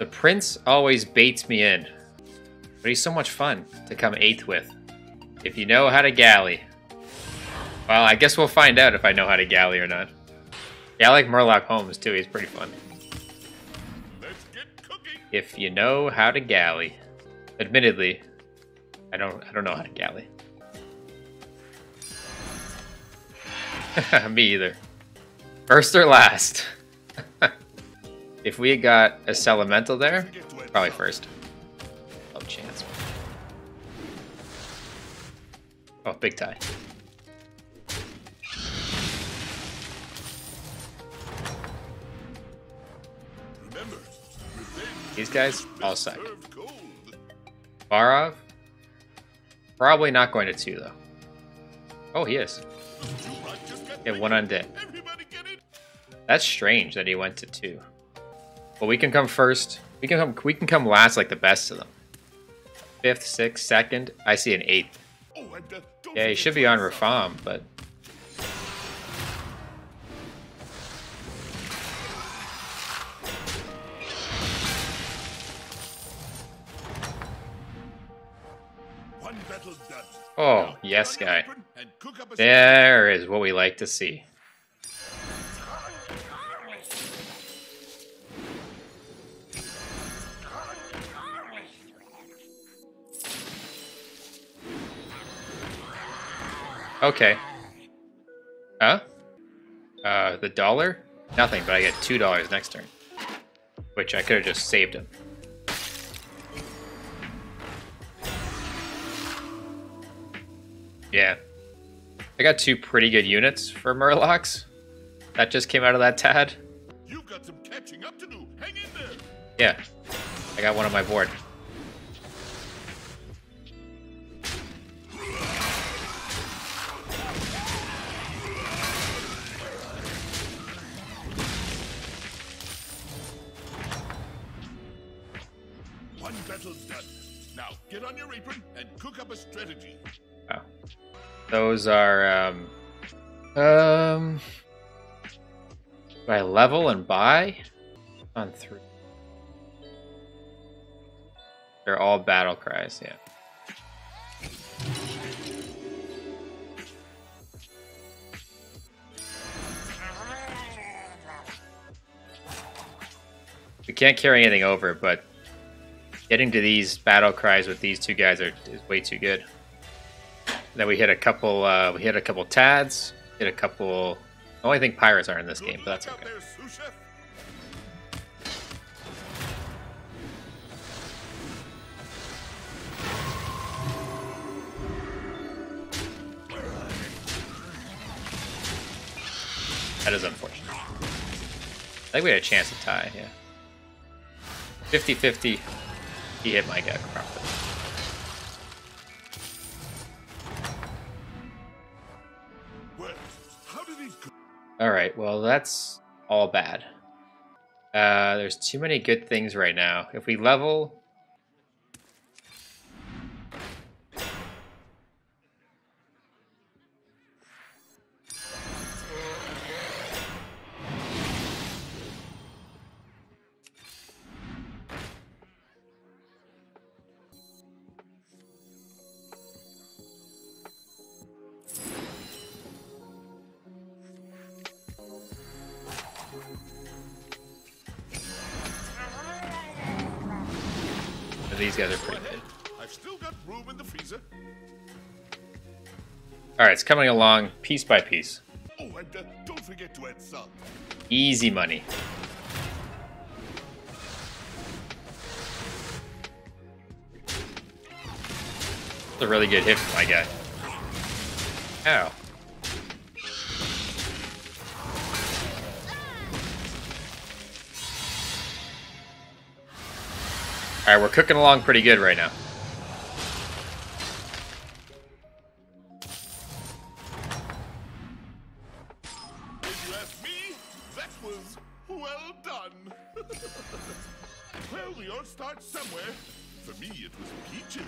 The prince always baits me in, but he's so much fun to come 8th with. If you know how to galley. Well, I guess we'll find out if I know how to galley or not. Yeah, I like Murloc Holmes too, he's pretty fun. Let's get cooking. If you know how to galley. Admittedly, I don't know how to galley. Me either. First or last? If we had got a Elemental there, probably first. No chance. Oh, big tie. Remember, These guys all suck. served cold. Barov? Probably not going to 2 though. Oh, he is. Yeah, 1 undead. Everybody get it. That's strange that he went to 2. Well, we can come first. We can come last like the best of them. 5th, 6th, 2nd. I see an 8th. Oh, and, don't Yeah, he forget should to be on add Rafam, but one battle done. oh, Now, yes, get on your guy. apron and cook up a There is what we like to see. Okay. Huh? The dollar? Nothing, but I get $2 next turn. Which I could have just saved him. Yeah. I got 2 pretty good units for Murlocs. That just came out of that tad. You've got some catching up to do. Hang in there. Yeah. I got one on my board. One battle done. Now get on your apron and cook up a strategy. Oh. Those are, do I level and buy? On 3. They're all battle cries, yeah. We can't carry anything over, but getting to these battle cries with these 2 guys is way too good. Then we hit a couple. We hit a couple Tads. Hit a couple. I only think pirates are in this game, but that's Good luck okay. out there, sous chef. That is unfortunate. I think we had a chance to tie. Yeah. 50-50. He hit my guy properly. Well, how do these go? Alright, well that's all bad. There's too many good things right now. If we level... These guys are pretty good. I've still got room in the freezer. Alright, it's coming along piece by piece. Oh, and don't forget to add salt. Easy money. That's a really good hit for my guy. Ow. Alright, we're cooking along pretty good right now. If you ask me, that was well done. Well, we all start somewhere. For me, it was peaches.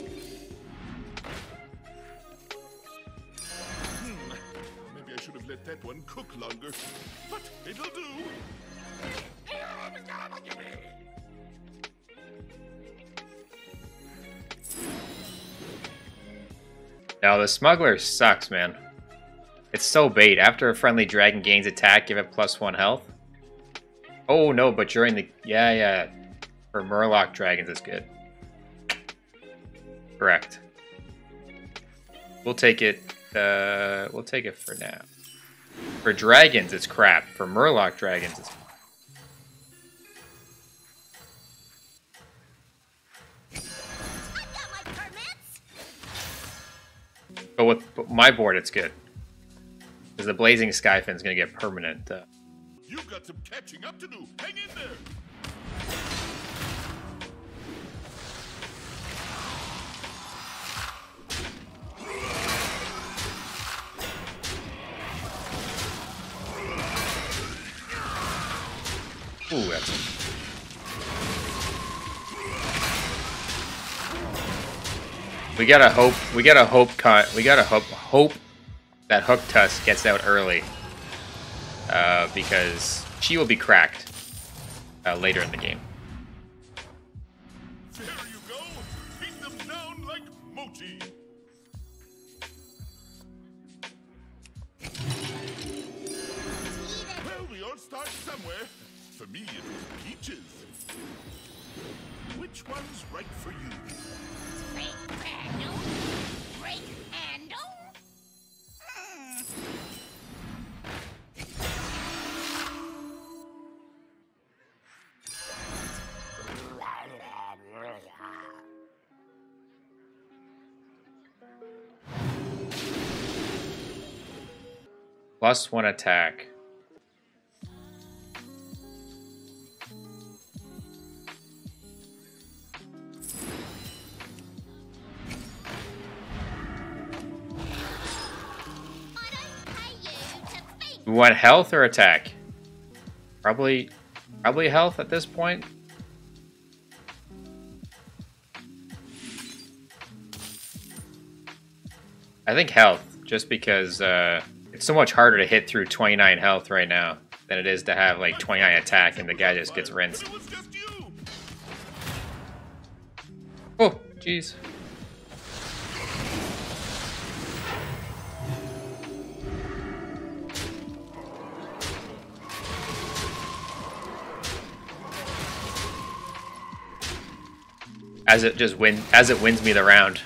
Maybe I should have let that let one cook longer, but it'll do. No, the Smuggler sucks, man. It's so bait. After a friendly dragon gains attack, give it +1 health. Oh no, but during the... Yeah. For murloc dragons, it's good. Correct. We'll take it. We'll take it for now. For dragons, it's crap. For murloc dragons, it's... But with my board, it's good. Because the Blazing Skyfin's gonna get permanent. You've got some catching up to do. Hang in there. Ooh, that's... We gotta hope that Hook Tusk gets out early. Because she will be cracked later in the game. There you go. Take them down like mochi. Well, we all start somewhere. For me, it was peaches. Which one's right for you? Break handle. Break handle. +1 attack. We want health or attack? Probably health at this point. I think health, just because it's so much harder to hit through 29 health right now than it is to have like 29 attack and the guy just gets rinsed. Oh, jeez. As it wins me the round.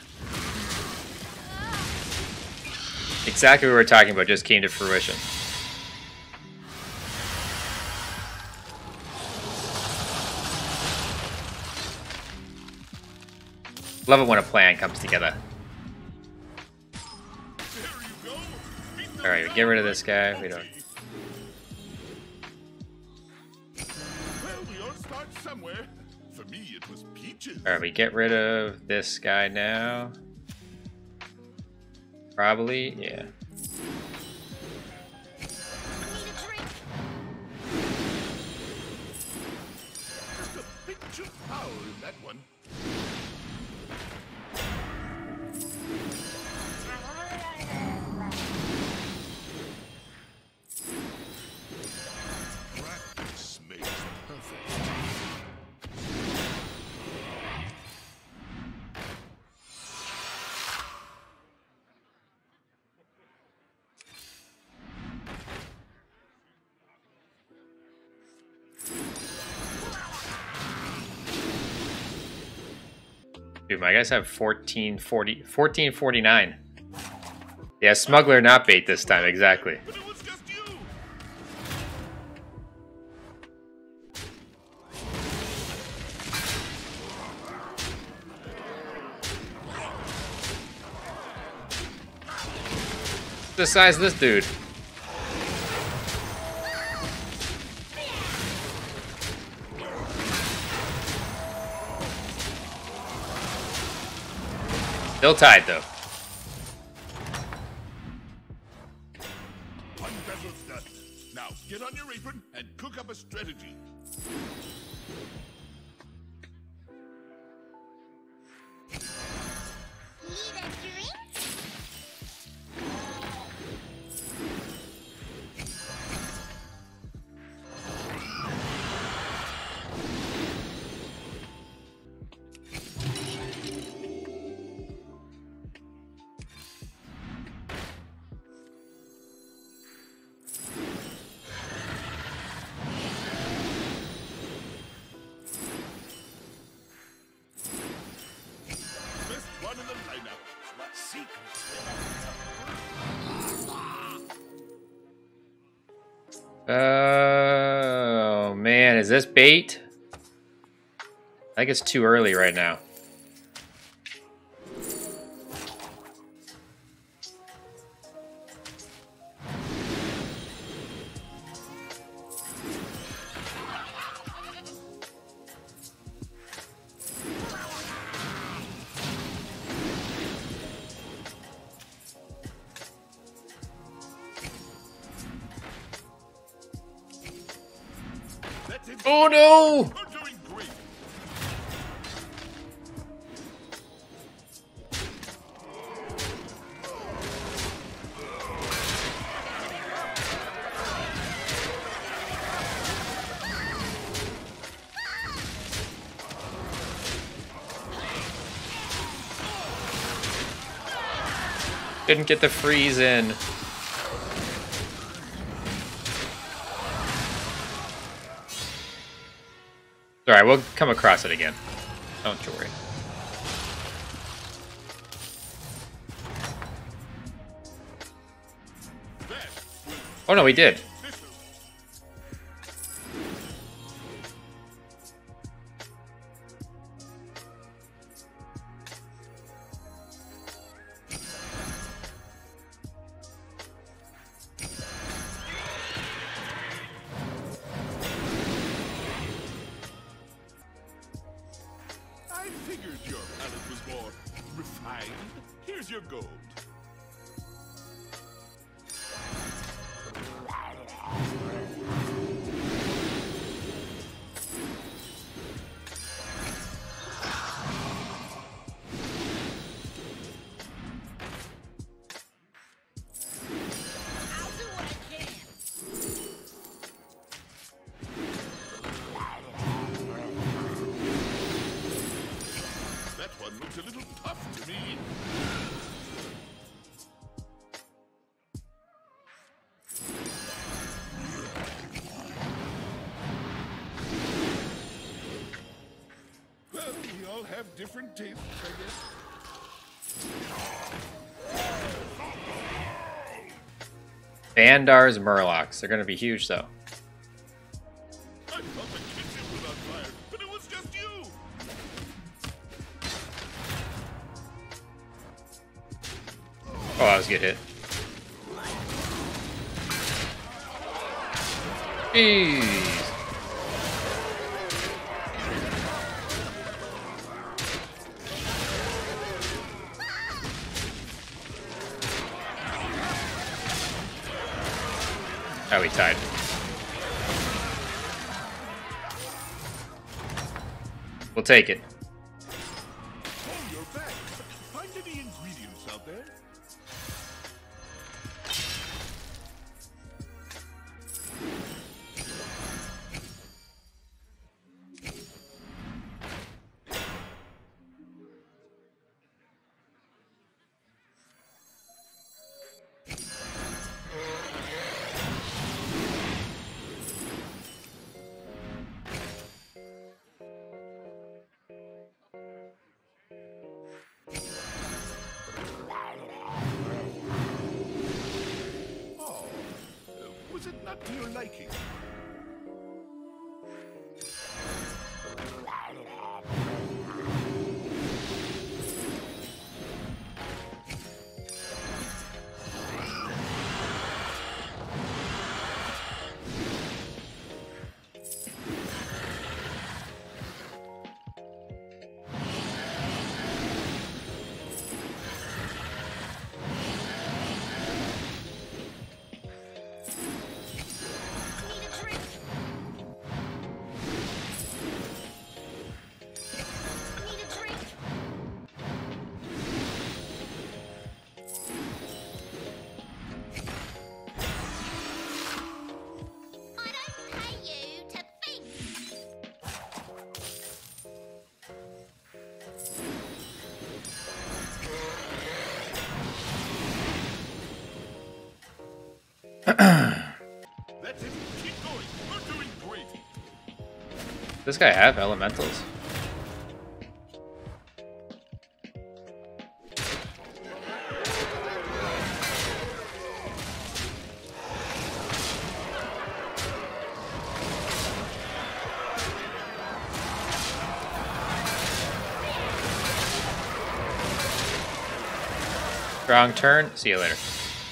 Exactly what we were talking about just came to fruition. Love it when a plan comes together. Alright, we get rid of this guy. We don't. Well, we all start somewhere. For me, it was peaches. Alright, we get rid of this guy now. Probably, yeah. Just a pinch of power in that one. Practice makes perfect. Dude, my guys have 1449. Yeah, Smuggler not bait this time, exactly. But it was just you. What's the size of this dude? Still tied, though. One battle's done. Now get on your apron and cook up a strategy. Need a drink? Oh man, is this bait? I think it's too early right now. Oh no! You're doing great. Couldn't get the freeze in. Alright, we'll come across it again. Don't you worry. Oh no, we did. I figured your palate was more refined. Here's your gold. I'll do what I can. That one looks a little tough to me. Well, we all have different tastes, I guess. Bandar's murlocs. They're gonna be huge though. I thought the kitchen was on fire, but it was just you. Oh, I was get hit. Jeez. Oh, we tied. We'll take it. Oh, you're back. Find any ingredients out there? Oh, was it not to your liking? Need a drink. Need a drink. I don't pay you to think. That's it. Keep going. You're doing great. Does this guy have elementals? Strong turn. See you later.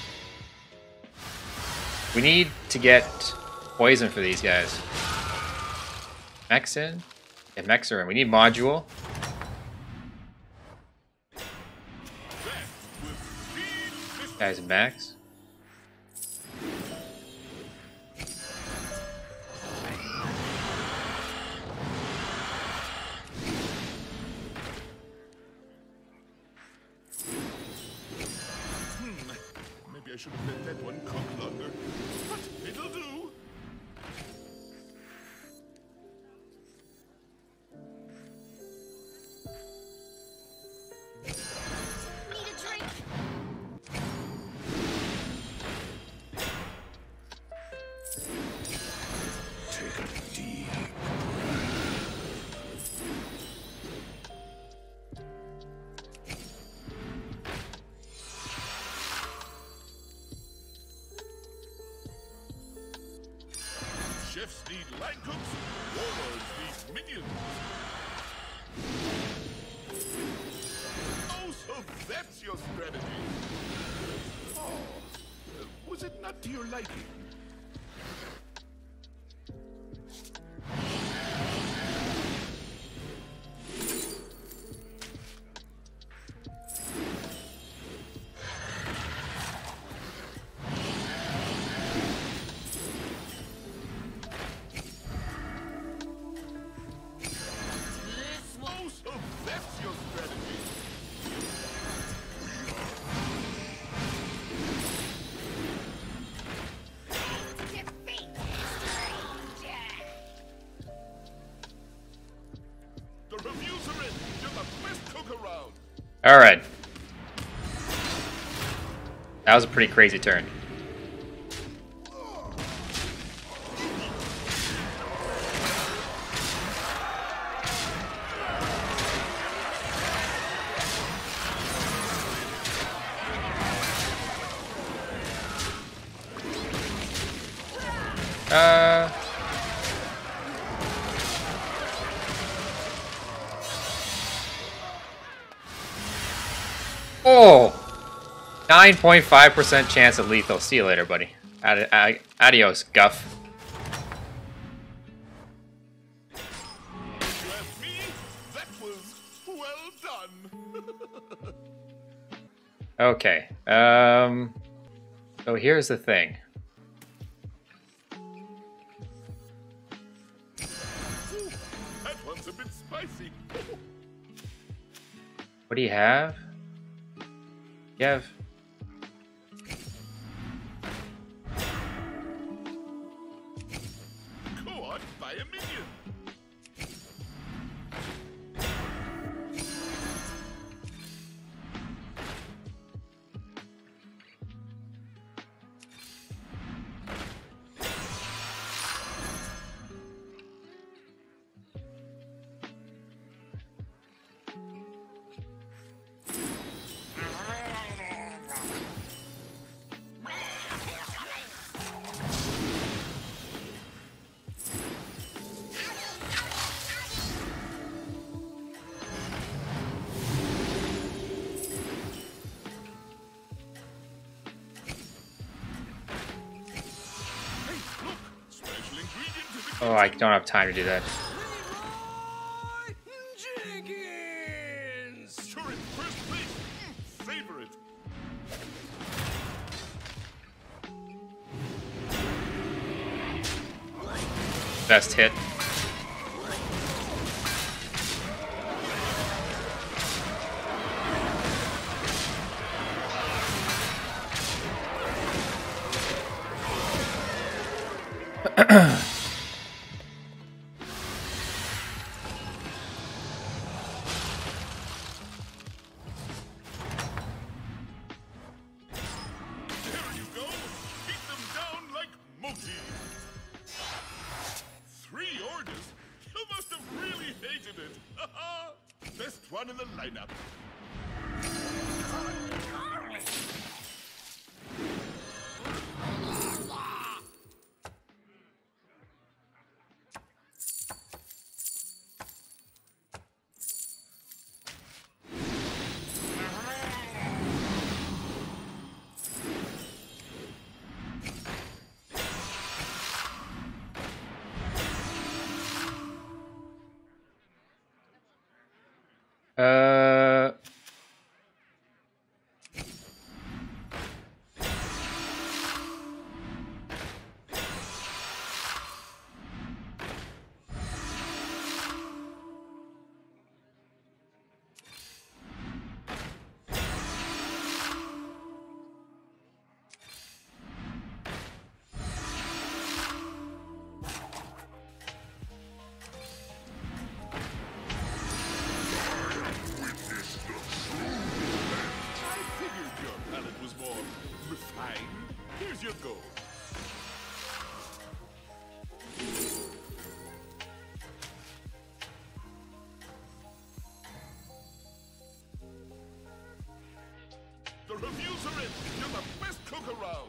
We need to get poison for these guys. Mechs in? Yeah, mechs are in. We need module. Guys, max. Maybe I should have let that one cook longer. But it'll do. Need a drink? Take a deep. Chefs need line cooks, warlords need minions. Oh, so that's your strategy. Oh, was it not to your liking? Oh, so that's your strategy. Defeat The reviews are in. You're the best cook around. Alright. That was a pretty crazy turn. Oh! 9.5% chance of lethal. See you later, buddy. Adios, Guff. If you ask me, that was well done. Okay. So here's the thing. Ooh, that one's a bit spicy. What do you have? You have... Go on, buy a minion. Hey, look, special ingredient to the Oh, I don't have time to do that. Jenkins! Sure, in first place. Savor it. Best hit. There you go. Beat them down like Moti. 3 orders? You must have really hated it. Best one in the lineup. Closer in. You're the best cook around.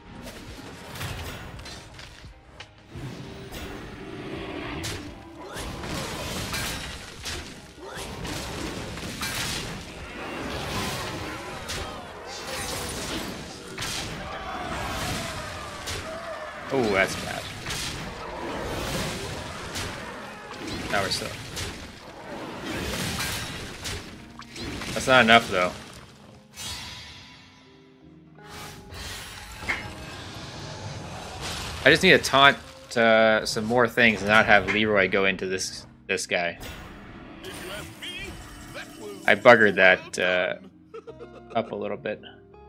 Oh, that's bad. Now we're still. That's not enough, though. I just need to taunt some more things and not have Leroy go into this guy. If you ask me, that was I buggered that up a little bit.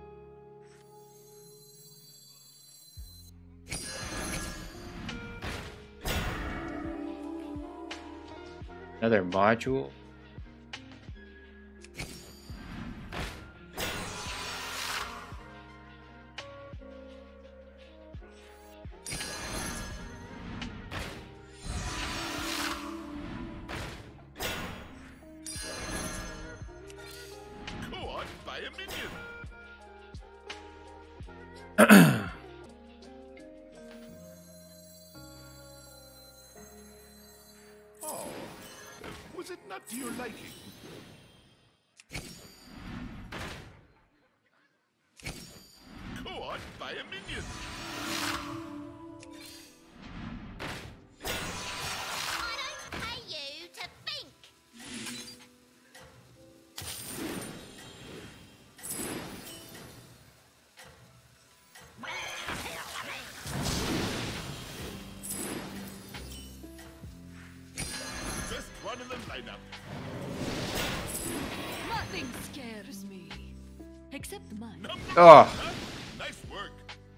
Another module. Go on, buy a minion. Oh, was it not to your liking? Go on, buy a minion. I don't pay you to think. Best one in the lineup. Nothing scares me. Except the mine. Oh, Huh? Nice work.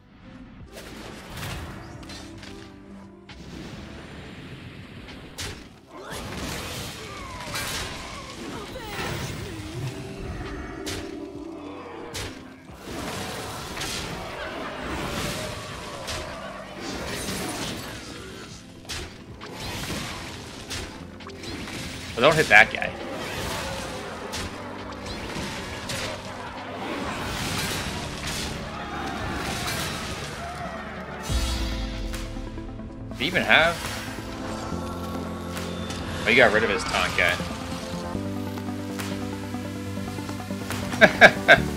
well, don't hit that guy. Did he even have? Oh, he got rid of his taunt guy.